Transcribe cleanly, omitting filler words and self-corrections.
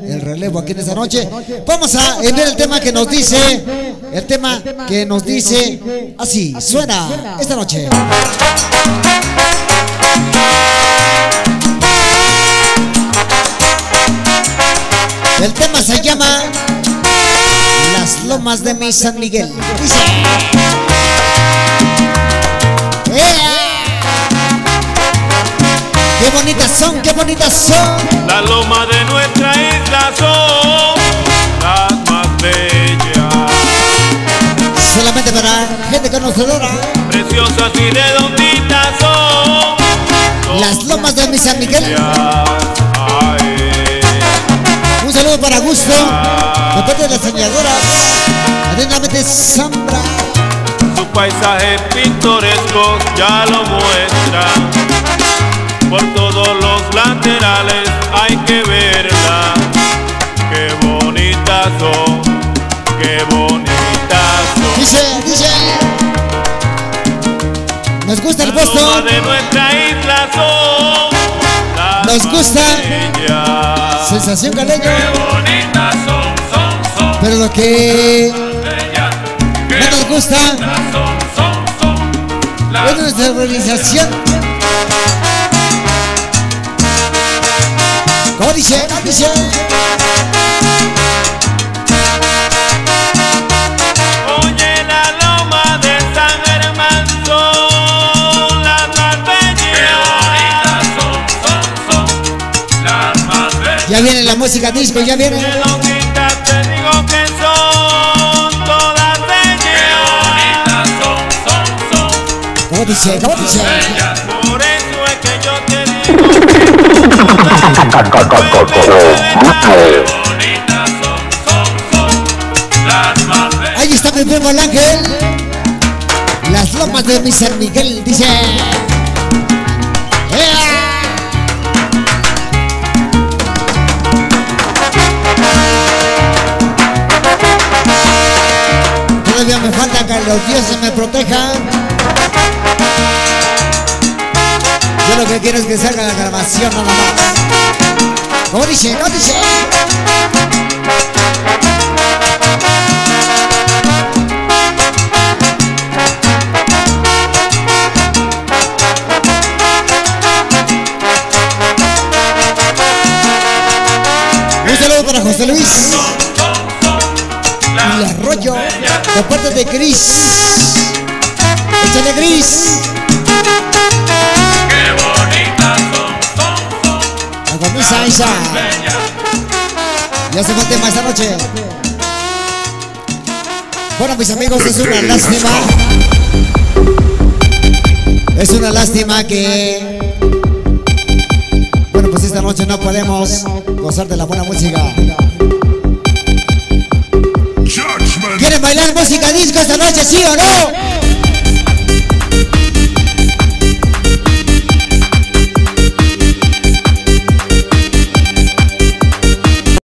el relevo aquí en esta noche. Vamos a ver el tema que nos dice, así suena esta noche. El tema se llama Las Lomas de mi San Miguel. Dice: qué bonitas son, qué bonitas son. Las lomas de nuestra isla son las más bellas. Solamente para gente conocedora. Preciosas y redonditas son las lomas de mi San Miguel. Un saludo para Gusto, de parte de las señaladoras, atentamente Zambra. Su paisaje pintoresco ya lo muestra. Por todos los laterales hay que verla. Qué bonitas son, qué bonitas son. Dice, nos gusta el Boston. Las lomas de nuestra isla son las nos gusta bellas. Sensación Caleño. Qué bonitas son. Pero lo que no nos gusta es nuestra organización. ¿Cómo dice? Oye, la loma de San Germán son las más bellas. Qué bonitas son las más bellas. Ya viene la música disco, ya viene. Redonditas te digo que son todas bellas. Qué bonitas son. ¿Cómo dice? Bellas. Por eso es que yo te digo que ahí está mi primo el Ángel. Las lomas de mi San Miguel, dice. Todavía me falta que los dioses me protejan. Yo lo que quiero es que salga la grabación nada más. ¿Cómo dice? Un saludo para José Luis y Arroyo, de parte de Cris. Échale, Cris. Isa. Ya se fue el tema esta noche. Bueno, mis amigos, es una lástima. Es una lástima que, bueno, pues esta noche no podemos gozar de la buena música. ¿Quieren bailar música disco esta noche, sí o no?